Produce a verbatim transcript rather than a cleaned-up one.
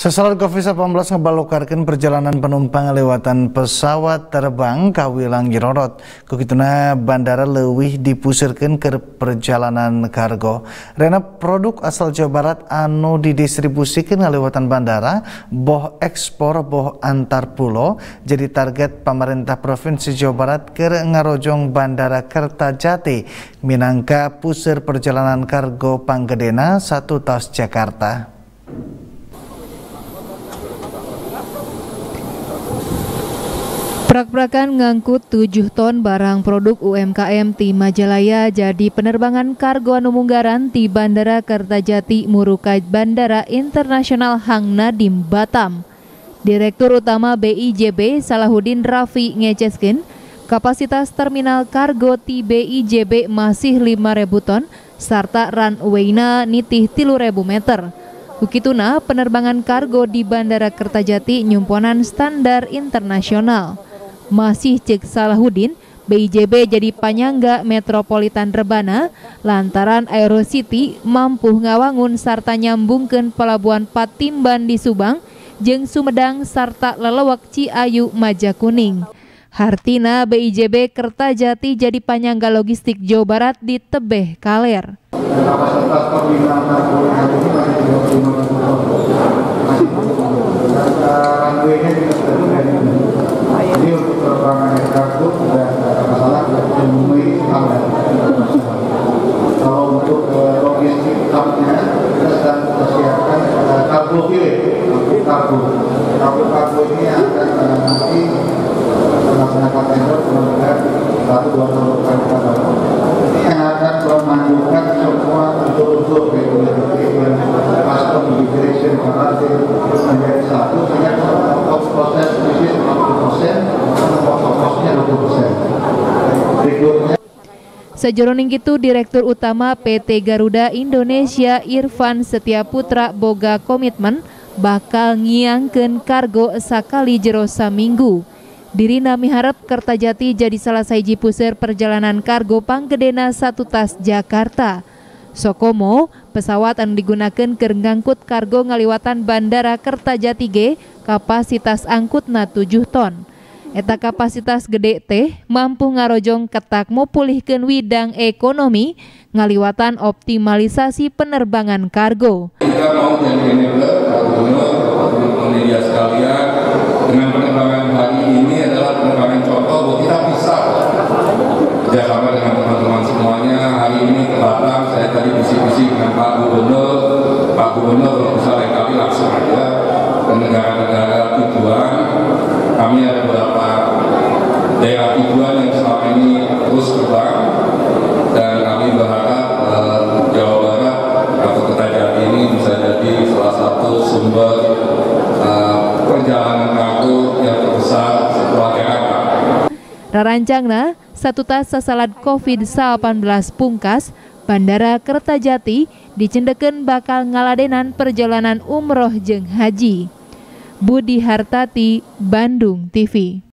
Sesalat covid sembilan belas ngebalokarkan perjalanan penumpang lewatan pesawat terbang ka Wilang Girorot. Kukituna bandara leuwih dipusirkan ke perjalanan kargo. Rena produk asal Jawa Barat anu didistribusikan lewatan bandara, boh ekspor boh antar pulau, jadi target pemerintah Provinsi Jawa Barat ke ngarojong Bandara Kertajati, minangka pusir perjalanan kargo panggedena satu tas Jakarta. Prak-prakan ngangkut tujuh ton barang produk U M K M ti Majalaya jadi penerbangan kargo anu munggaran ti Bandara Kertajati muruka Bandara Internasional Hang Nadim Batam. Direktur Utama B I J B Salahuddin Rafi ngeceskeun kapasitas terminal kargo ti B I J B masih lima ribu ton sarta runway-na nitih tilu ribu meter. Kukituna penerbangan kargo di Bandara Kertajati nyumponan standar internasional. Masih cek Salahuddin, B I J B jadi panyangga metropolitan Rebana lantaran Aerocity mampu ngawangun sarta nyambungkeun pelabuhan Patimban di Subang jeung Sumedang sarta lelewek Ciayu Majakuning. Hartina B I J B Kertajati jadi panyangga logistik Jawa Barat di Tebeh Kaler. Kapasitas terminal kargo hari ini masih dua puluh lima ribu ton. Masih runway-nya juga sudah ini untuk penerbangan kargo sudah tidak ada masalah, sudah memenuhi standar. Kalau untuk logistik hub-nya kita sedang mempersiapkan kargo filet, kargo. Kargo ini akan nanti melaksanakan tender pengadaan baru dua puluh kali baru. Ini yang akan memanjukan semua unsur-unsur regulatory dan custom immigration karantina menjadi satu sehingga cost proses bisnis lima puluh persen, cost costnya dua puluh persen. Berikutnya. Sajroning kitu Direktur Utama P T Garuda Indonesia Irfan Setiaputra boga komitmen bakal ngiangkeun kargo sakali jero saminggu. Dirina miharep Kertajati jadi salah sahiji puseur perjalanan kargo panggedena satu tas Jakarta. Sokomo, pesawat anu digunakeun keur ngangkut kargo ngaliwatan Bandara Kertajati ge kapasitas angkutna tujuh ton. Eta kapasitas gede teh mampu ngarojong ketak mupulihkeun widang ekonomi ngaliwatan optimalisasi penerbangan kargo. Kita mau jadi enabler kargo media sekalian dengan penerbangan hari ini adalah penerbangan contoh bahwa kita bisa kerjasama dengan teman-teman semuanya. Hari ini ke Batam, saya tadi bisik-bisik dengan Pak Gubernur. Pak Gubernur kalau misalnya kami langsung aja ke negara-negara tujuan. Kami ada beberapa daerah tujuan yang selama ini terus terbang dan kami berharap eh, Jawa Barat atau Kertajati ini bisa jadi salah satu sumber eh, perjalanan kargo yang terbesar setelah Jakarta. Rarancangna satu tas sasalat covid sembilan belas pungkas Bandara Kertajati dicendekeun bakal ngaladenan perjalanan umroh jeung haji. Budi Hartati, Bandung T V.